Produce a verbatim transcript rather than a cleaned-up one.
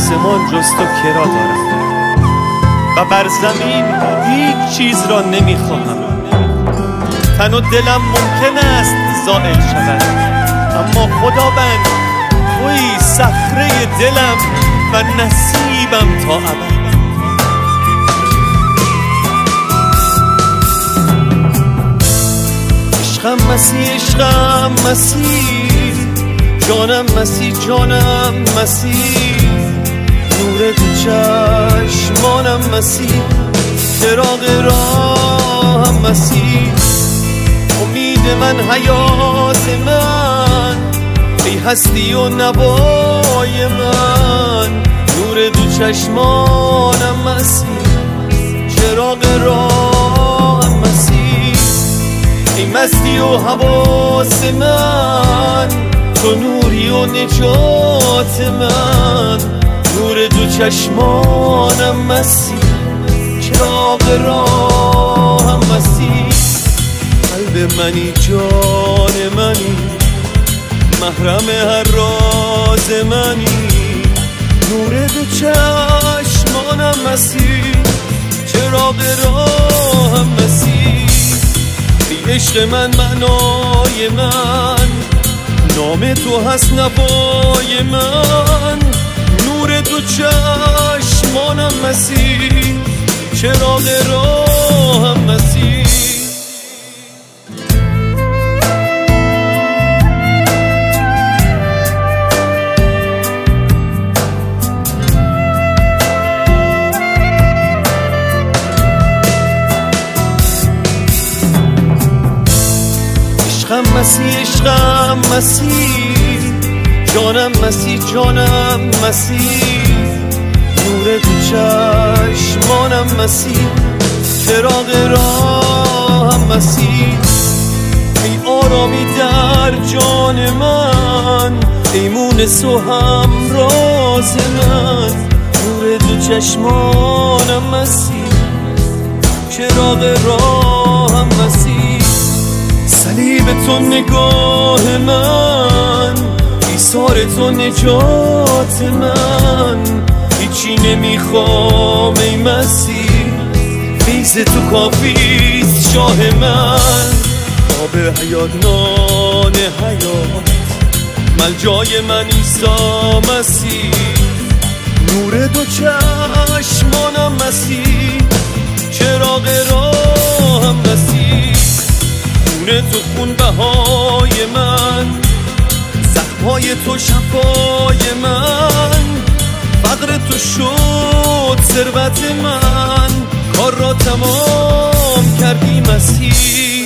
آسمان جز تو کرا دارم و بر زمین هیچ چیز را نمیخواهم. تن و دلم ممکن است زائل شود، اما خداوند تویی صخره دلم و نصیبم تا ابد. عشقم مسیح، عشقم مسیح، جانم مسیح، جانم مسیح، نور تو چشمانم مسیح، چراغ راهم مسیح، امید من، حیات من، ای هستی و نوای من، نور دو چشمانم مسیح، چراغ راهم مسیح، ای مستی و حواس من، تو نوری و نجات من، نور دو چشمانم مسیح، چراغ راهم مسیح، قلب منی، جان منی، محرم هر راز منی، نور دو چشمانم مسیح، چراغ راهم مسیح، ای عشق من، معنای من، نام تو هست نوای من، نور دو چشمانم مسیح، چراغ راهم مسیح. عشقم مسیح، عشقم مسیح، جانم مسیح، جانم مسیح، نور تو چشمانم مسیح، چراغ راهم مسیح، ای آرامی در جان من، ای مونس و همراز من، نور دو چشمانم مسیح، چراغ راهم مسیح، صلیب تو نگاه من، ایثار تو نجات من، هیچی نمیخوام ای مسیح، فیض تو کافیست شاه من، آب حیات، نان حیات، ملجای من عیسی مسیح، نور دو چشمانم مسیح، چراغ راهم مسیح، خون تو خون بهای من، زخمای تو شفای من، فقر تو شد ثروت من، کار را تمام کردی مسیح.